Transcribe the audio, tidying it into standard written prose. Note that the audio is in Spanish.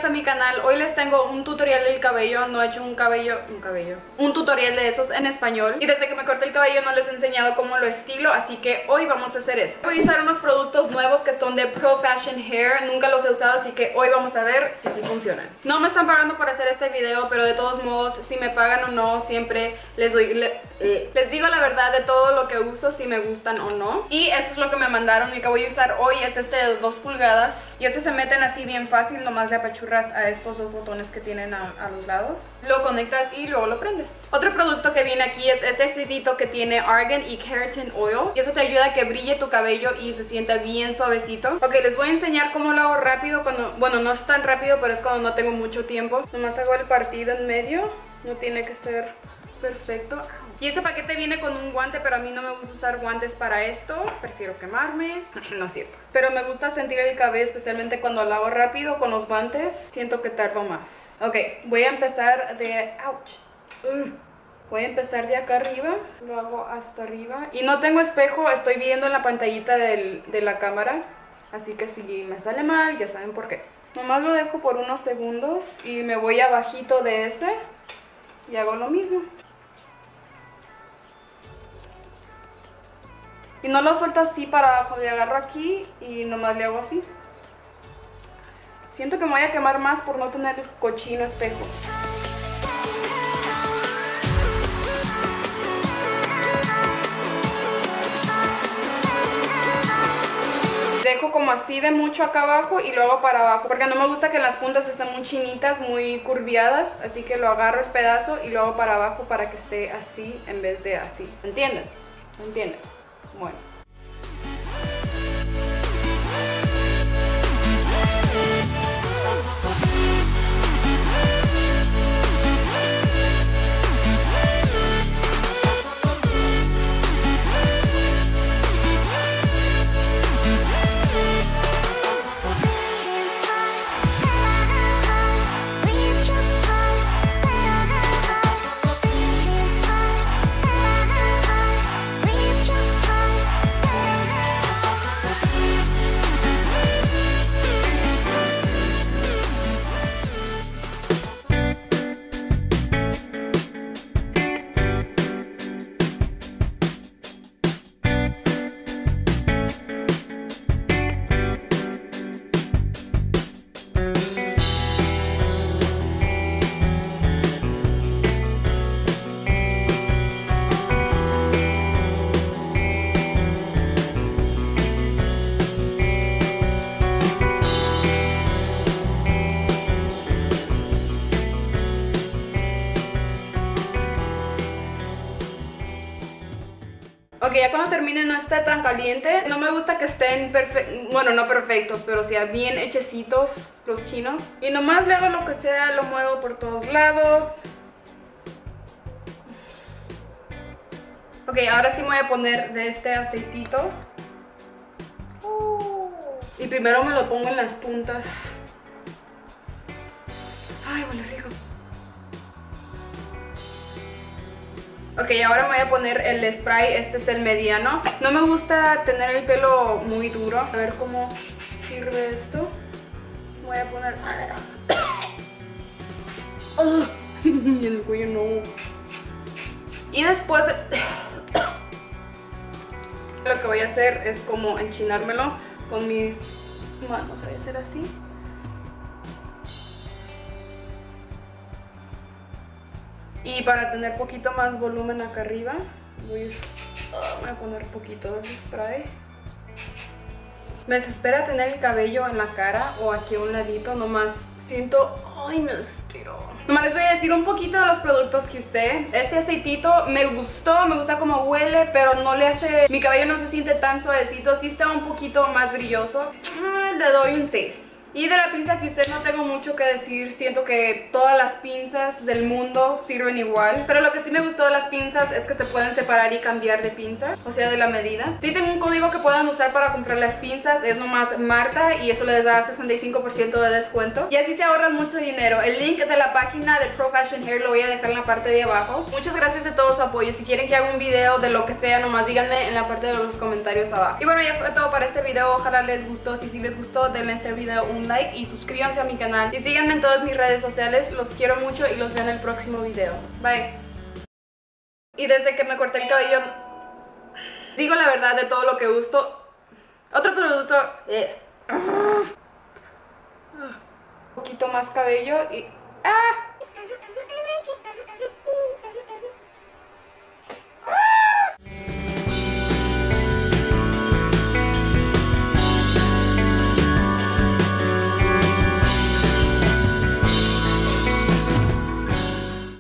a mi canal. Hoy les tengo un tutorial del cabello. No he hecho un tutorial de esos en español. Y desde que me corté el cabello no les he enseñado cómo lo estilo, así que hoy vamos a hacer eso. Voy a usar unos productos nuevos que son de Pro Fashion Hair. Nunca los he usado, así que hoy vamos a ver si sí funcionan. No me están pagando por hacer este video, pero de todos modos, si me pagan o no, siempre les digo la verdad de todo lo que uso, si me gustan o no. Y eso es lo que me mandaron. El que voy a usar hoy es este de 2 pulgadas. Y estos se meten así bien fácil. Nomás le apachurras a estos dos botones que tienen a los lados. Lo conectas y luego lo prendes. Otro producto que viene aquí es este aceitito que tiene argan y keratin oil. Y eso te ayuda a que brille tu cabello y se sienta bien suavecito. Ok, les voy a enseñar cómo lo hago rápido cuando... Bueno, no es tan rápido, pero es cuando no tengo mucho tiempo. Nomás hago el partido en medio. No tiene que ser perfecto. Y este paquete viene con un guante, pero a mí no me gusta usar guantes para esto. Prefiero quemarme. No es cierto. Pero me gusta sentir el cabello, especialmente cuando lo hago rápido con los guantes. Siento que tardo más. Ok, voy a empezar de... ¡Ouch! Voy a empezar de acá arriba. Lo hago hasta arriba. Y no tengo espejo, estoy viendo en la pantallita de la cámara. Así que si me sale mal, ya saben por qué. Nomás lo dejo por unos segundos y me voy abajito de ese. Y hago lo mismo. Y no lo suelto así para abajo, le agarro aquí y nomás le hago así. Siento que me voy a quemar más por no tener el cochino espejo. Dejo como así de mucho acá abajo y lo hago para abajo, porque no me gusta que las puntas estén muy chinitas, muy curviadas. Así que lo agarro el pedazo y lo hago para abajo para que esté así en vez de así. ¿Entienden? ¿Entienden? Bueno. Ok, ya cuando termine no está tan caliente. No me gusta que estén bueno, no perfectos, pero sea bien hechecitos los chinos. Y nomás le hago lo que sea, lo muevo por todos lados. Ok, ahora sí me voy a poner de este aceitito. Y primero me lo pongo en las puntas. Ay, huele rico. Ok, ahora me voy a poner el spray, este es el mediano. No me gusta tener el pelo muy duro. A ver cómo sirve esto. Voy a poner... Y el cuello no. Y después... Lo que voy a hacer es como enchinármelo con mis manos. Voy a hacer así. Y para tener poquito más volumen acá arriba, voy a poner poquito de spray. Me desespera tener el cabello en la cara o aquí a un ladito, nomás siento... ¡Ay, me desespero! Nomás les voy a decir un poquito de los productos que usé. Este aceitito me gusta cómo huele, pero no le hace... Mi cabello no se siente tan suavecito, sí está un poquito más brilloso. Le doy un 6. Y de la pinza que usé no tengo mucho que decir. Siento que todas las pinzas del mundo sirven igual. Pero lo que sí me gustó de las pinzas es que se pueden separar y cambiar de pinza, o sea, de la medida. Sí tengo un código que puedan usar para comprar las pinzas. Es nomás Marta y eso les da 65% de descuento. Y así se ahorran mucho dinero. El link de la página de Pro Fashion Hair lo voy a dejar en la parte de abajo. Muchas gracias de todo su apoyo. Si quieren que haga un video de lo que sea, nomás díganme en la parte de los comentarios abajo. Y bueno, ya fue todo para este video. Ojalá les gustó. Si sí les gustó, denme este video un un like y suscríbanse a mi canal. Y síganme en todas mis redes sociales. Los quiero mucho y los veo en el próximo video. Bye. Y desde que me corté el cabello, digo la verdad de todo lo que gusto. Otro producto. Un poquito más cabello y... ¡Ah!